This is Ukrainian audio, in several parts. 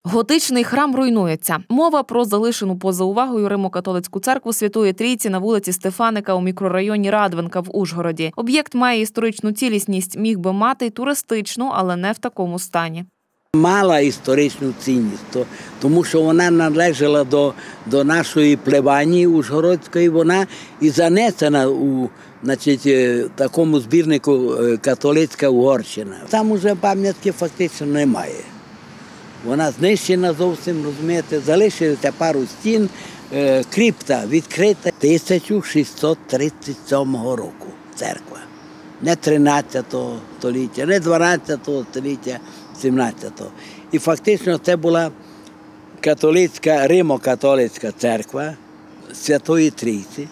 Готичний храм руйнується. Мова про залишену поза увагою Римо-католицьку церкву Святої Трійці на вулиці Стефаника у мікрорайоні Радвинка в Ужгороді. Об'єкт має історичну цілісність, міг би мати й туристичну, але не в такому стані. Мала історичну цінність, тому що вона належала до нашої плебанії Ужгородської, вона і занесена у такому збірнику «Католицька Угорщина». Там уже пам'ятки фактично немає. Вона знищена зовсім, розумієте, залишилося пару стін, крипта відкрита 1637 року, церква. Не 13 століття, не 12 століття, 17-го. І фактично це була католицька, Римо-католицька церква Святої Трійці.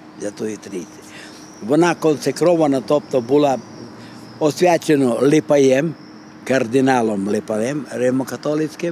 Вона консекрована, тобто була освячена Липаєм, кардиналом Липаєм, Римо-католицьким,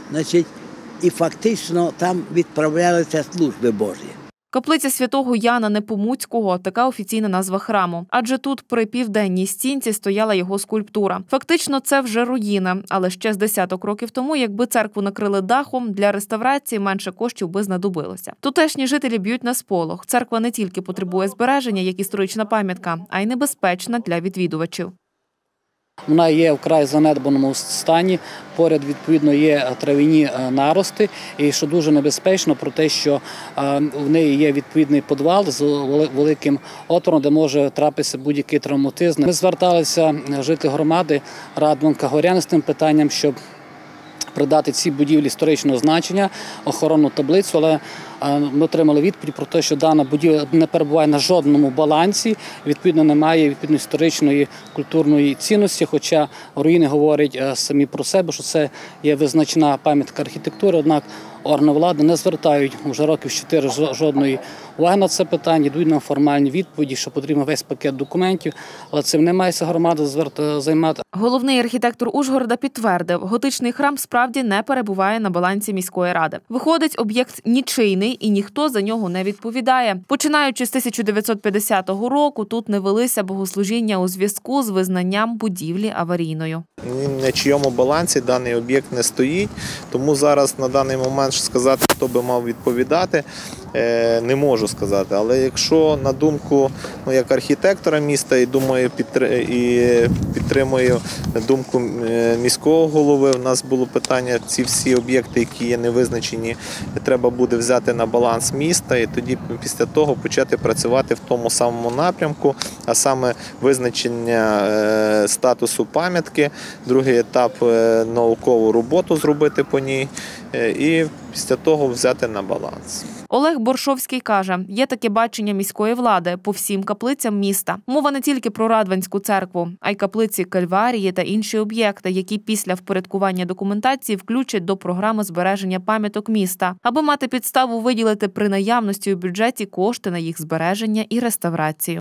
і фактично там відправлялися служби Божі. Каплиця святого Яна Непомуцького – така офіційна назва храму. Адже тут при південній стінці стояла його скульптура. Фактично це вже руїна, але ще з десяток років тому, якби церкву накрили дахом, для реставрації менше коштів би знадобилося. Тутешні жителі б'ють на сполох. Церква не тільки потребує збереження як історична пам'ятка, а й небезпечна для відвідувачів. Вона є вкрай занедбаному стані, поряд, відповідно, є трав'яні нарости, і що дуже небезпечно, про те, що в неї є відповідний підвал з великим отвором, де може трапитися будь-який травматизм. Ми зверталися, жителі громади Радвинка, горяни, з тим питанням, щоб придати цій будівлі історичного значення, охоронну таблицю, але ми отримали відповідь про те, що дана будівля не перебуває на жодному балансі, відповідно, немає історичної культурної цінності, хоча руїни говорять самі про себе, що це є визначна пам'ятка архітектури, однак органи влади не звертають вже років 4 жодної уваги на це питання, йдуть нам формальні відповіді, що потрібен весь пакет документів, але цим не має громада займати. Головний архітектор Ужгорода підтвердив, готичний храм справді не перебуває на балансі міської ради. Виходить, об'єкт нічийний і ніхто за нього не відповідає. Починаючи з 1950 року, тут не велися богослужіння у зв'язку з визнанням будівлі аварійною. Ні на чийому балансі даний об'єкт не стоїть, тому зараз на даний момент сказати, хто би мав відповідати, не можу сказати. Але якщо на думку як архітектора міста, і думаю, підтримую думку міського голови, у нас було питання, ці всі об'єкти, які є невизначені, треба буде взяти на баланс міста і тоді після того почати працювати в тому самому напрямку, а саме визначення статусу пам'ятки, другий етап наукову роботу зробити по ній і після того взяти на баланс. Олег Боршовський каже, є таке бачення міської влади по всім каплицям міста. Мова не тільки про Радвинську церкву, а й каплиці Кальварії та інші об'єкти, які після впорядкування документації включать до програми збереження пам'яток міста, аби мати підставу виділити при наявності у бюджеті кошти на їх збереження і реставрацію.